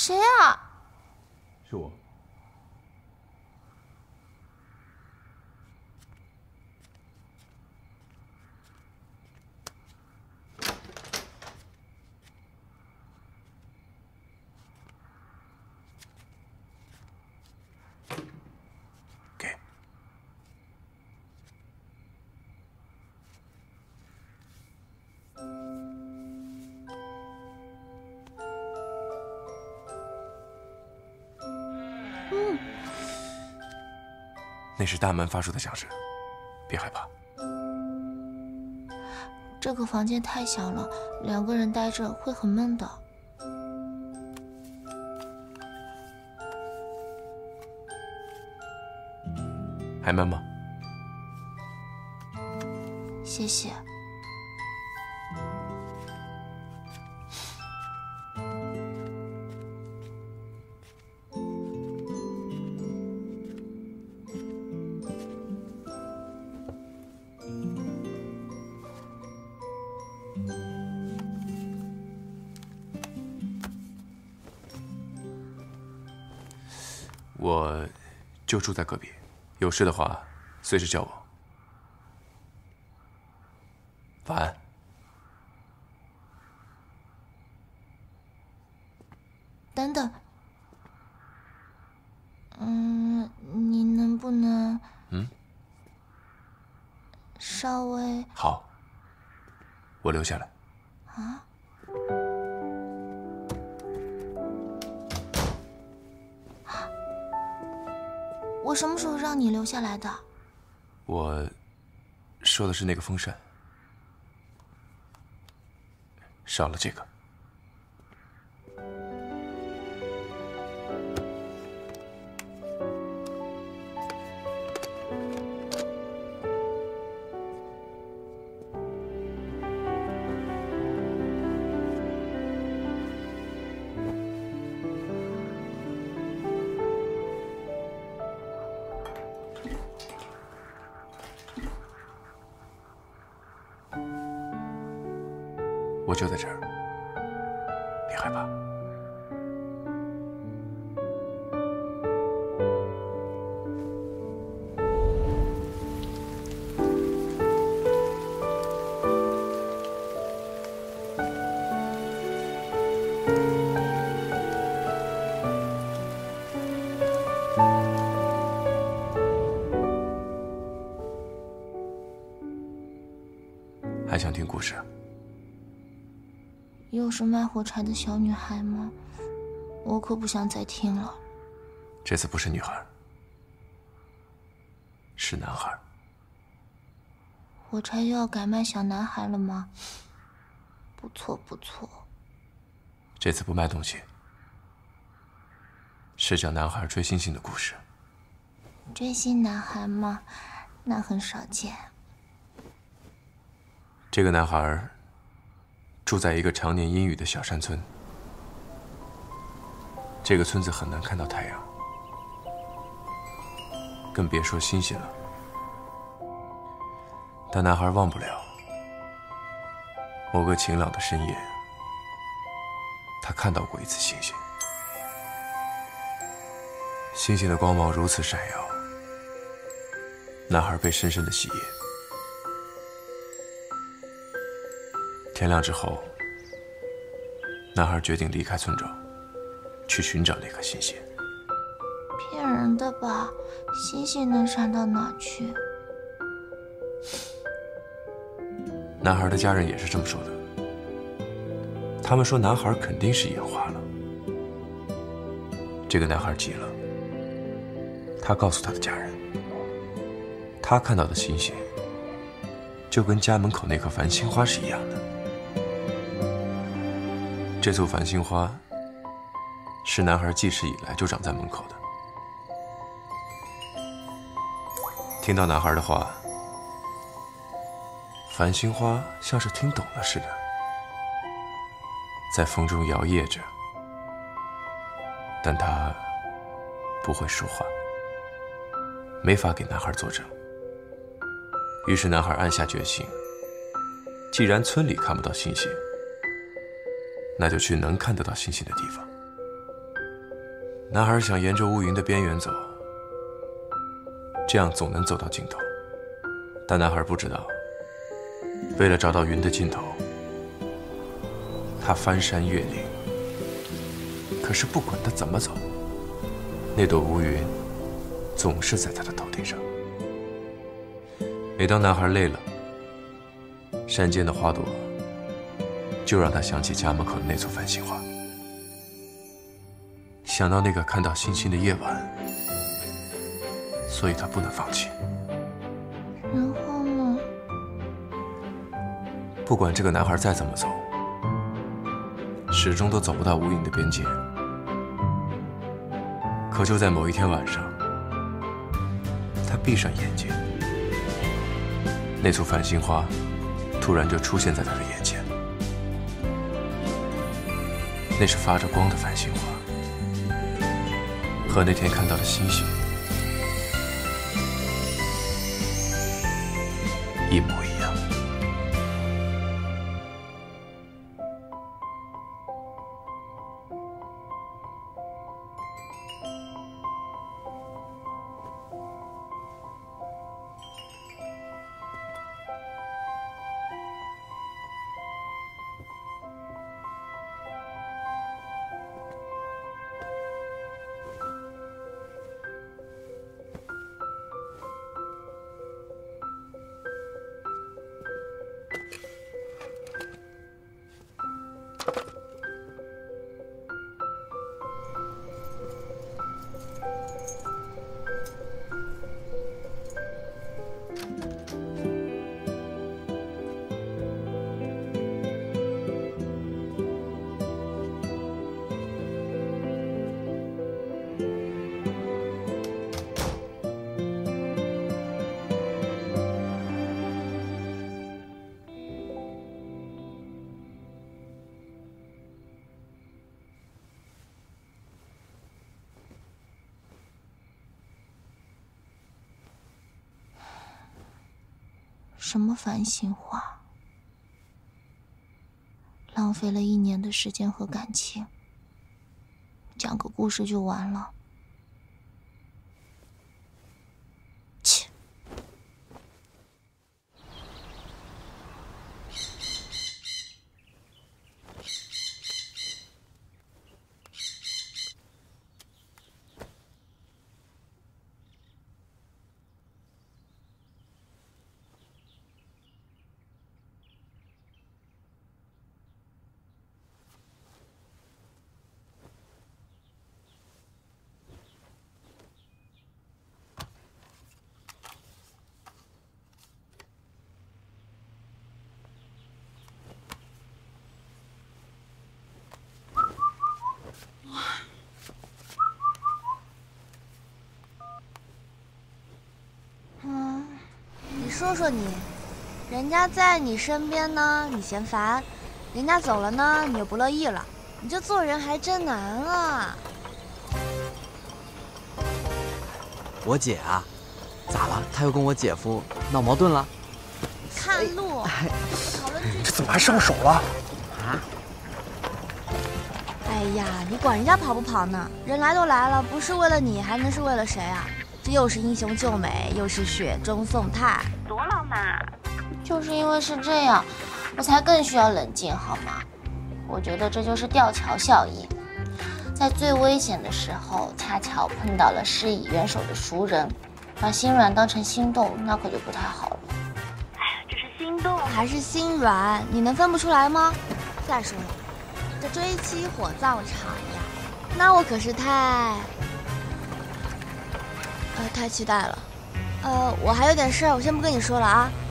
谁啊？ 是我。 给。那是大门发出的响声，别害怕。 这个房间太小了，2个人待着会很闷的。 还闷吗？ 谢谢。 我就住在隔壁，有事的话随时叫我。晚安。 等等，你能不能稍微好，我留下来。 啊？我什么时候让你留下来的？ 我说的是那个风扇，少了这个。我就在这儿，别害怕。还想听故事啊？ 又是卖火柴的小女孩吗？我可不想再听了。 这次不是女孩，是男孩。 火柴又要改卖小男孩了吗？不错不错。 这次不卖东西，是讲男孩追星星的故事。 追星男孩吗？那很少见。 这个男孩住在一个常年阴雨的小山村。这个村子很难看到太阳，更别说星星了。但男孩忘不了某个晴朗的深夜，他看到过一次星星。星星的光芒如此闪耀，男孩被深深的吸引。天亮之后，男孩决定离开村庄，去寻找那颗星星。 骗人的吧？星星能闪到哪去？ 男孩的家人也是这么说的。他们说男孩肯定是眼花了。这个男孩急了，他告诉他的家人，他看到的星星就跟家门口那棵繁星花是一样的。这簇繁星花是男孩记事以来就长在门口的。听到男孩的话，繁星花像是听懂了似的，在风中摇曳着，但它不会说话，没法给男孩作证。于是男孩暗下决心，既然村里看不到星星，那就去能看得到星星的地方。 男孩想沿着乌云的边缘走，这样总能走到尽头。但男孩不知道，为了找到云的尽头，他翻山越岭。可是不管他怎么走，那朵乌云总是在他的头顶上。每当男孩累了，山间的花朵就让他想起家门口的那簇繁星花，想到那个看到星星的夜晚，所以他不能放弃。 然后呢？ 不管这个男孩再怎么走，始终都走不到无影的边界。可就在某一天晚上，他闭上眼睛，那簇繁星花突然就出现在他的眼前。那是发着光的繁星花，和那天看到的星星一模一样。 什么繁星花？浪费了1年的时间和感情，讲个故事就完了。切！ 说说你，人家在你身边呢，你嫌烦；人家走了呢，你又不乐意了。你这做人还真难啊！ 我姐啊，咋了？她又跟我姐夫闹矛盾了？ 看路，讨论这怎么还上手了？ 啊？ 哎呀，你管人家跑不跑呢？人来都来了，不是为了你，还能是为了谁啊？这又是英雄救美，又是雪中送炭，多浪漫啊！ 就是因为是这样，我才更需要冷静，好吗？我觉得这就是吊桥效应，在最危险的时候，恰巧碰到了施以援手的熟人，把心软当成心动，那可就不太好了。 哎呀，这是心动还是心软？你能分不出来吗？再说了，这追妻火葬场呀，那我可是太期待了。我还有点事儿，我先不跟你说了啊。